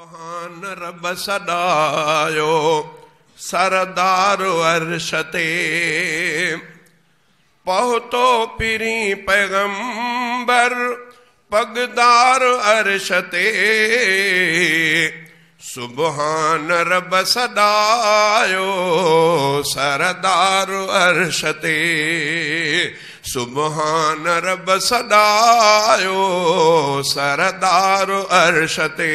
सुबहान रब सदायो सरदार अर्श ते पहुतो पिरी पैगंबर पगदार अर्श ते सुबहान रब सदायो सरदार अर्श ते सुबहान रब सदायो सरदार अर्श ते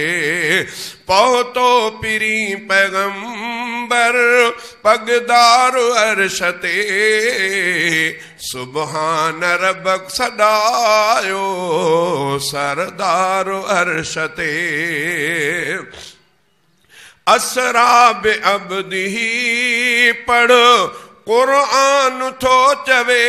पहुतो पिरी पैगंबर पगदार अर्श ते सुबहान रब सदायो सरदार अर्श ते असराब अब्दी पढ़ कुरान थो चवे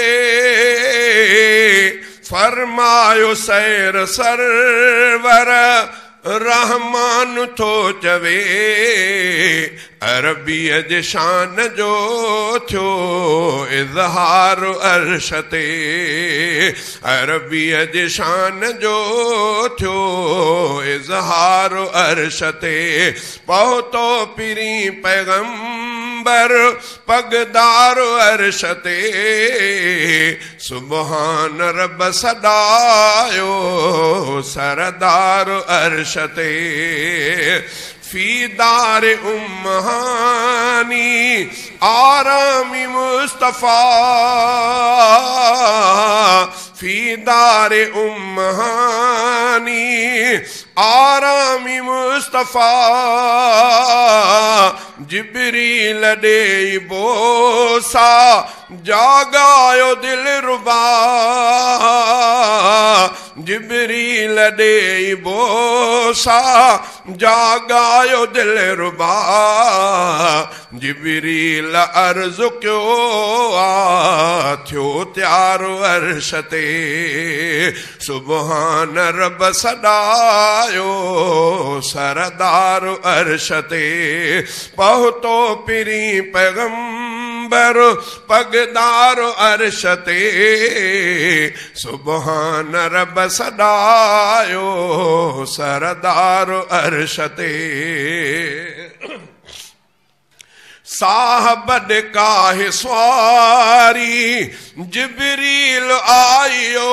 फरमायो सैर सरवर रहमान थो चवे अरबीअ जे शान जो थियो इज़हार अर्श ते अरबीअ जे शान जो थियो इज़हार अर्श ते पहुतो पिरी पैगंबर पगदार अर्श ते सुबहान रब सदायो सरदार अर्श ते फीदार उम्महानी आरामी मुस्तफा फीदार उम्महानी आरामी मुस्तफा जिब्रील दे बोसा जागायो दिल रुबा जिब्रील दे बोसा जागायो दिल रुबा जिब्रील अर्ज क्यो थियो त्यार अर्श ते सुबहान रब सदायो सरदार अर्श ते पहुतो पिरी पैगंबर पगदार अर्श ते सुबहान रब सदायो सरदार अर्श ते साहब काहे स्वारी जिब्रील आयो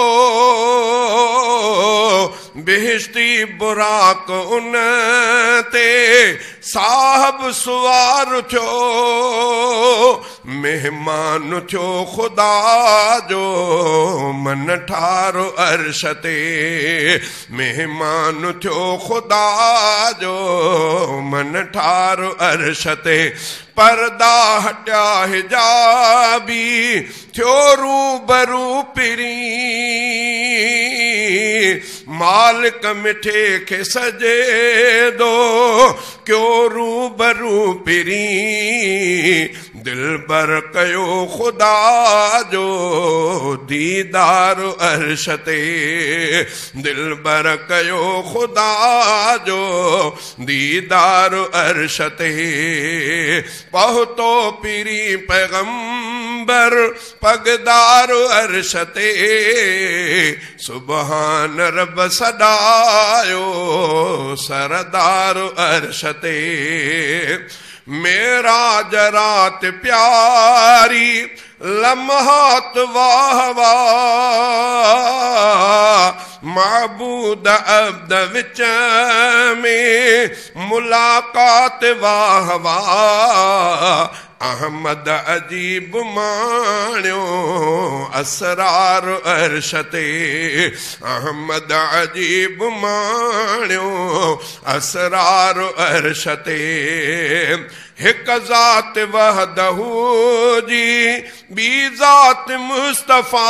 बेहश्ती बुराक उन ते साहब सुवार थियो मेहमान थियो खुदा जो मन ठारो अर्श ते मेहमान थियो खुदा जो मन ठारो अर्श ते पर्दा हटा हिजाबी थियो रूबरू पिरी मालिक मिठे के सजे दो क्यों रूबरू पिरी दिल बर कयो खुदा जो दीदार अर्श ते दिल बर कयो खुदा जो दीदार अर्श ते पहुतो पिरी पैगंबर पगदार अर्श ते सुबहान रब सदायो सरदार अर्श ते मेरा जरात प्यारी लम्हात वाह वाह माबूद अब्द विच में मुलाकात वाह वाह अहमद अजीब माण्यो असरार अर्श ते अहमद अजीब माण्यो असरार अर्श ते हिक ज़ात वहदहू जी बी ज़ात मुस्तफ़ा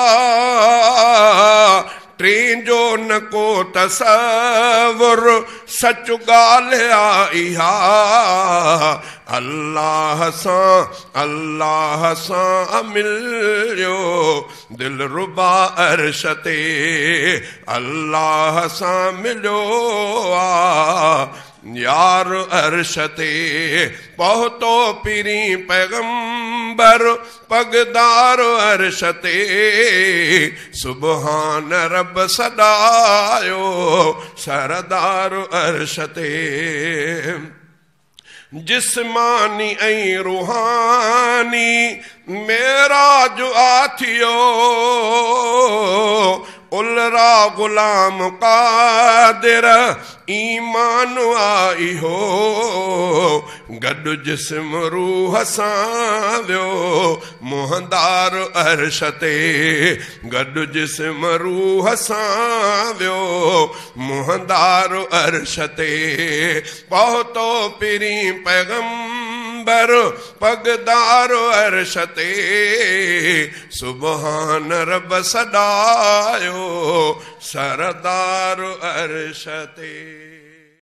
ट्रेन जो न को तसव्वुर सच ॻाल्हि इहा अल्लाह सां मिलियो दिल रुबा अर्श ते अल्लाह सां मिलियो यार अर्शते पहुतो पीरी पैगंबर पगदार अर्शते सुबहान रब सदायो सरदार अर्शते जिस्मानी ऐं रूहानी मेरा जो आथियो उलरा गुलाम कादिर ईमान आई हो गॾु जिस्म रूह सां वियो मुहंदार अर्श ते गॾु जिस्म रूह सां वियो मुहंदार अर्श ते पहुतो पीरी पैगंबर पगदार अर्श ते सुबहान रब सदायो सरदार अर्श ते।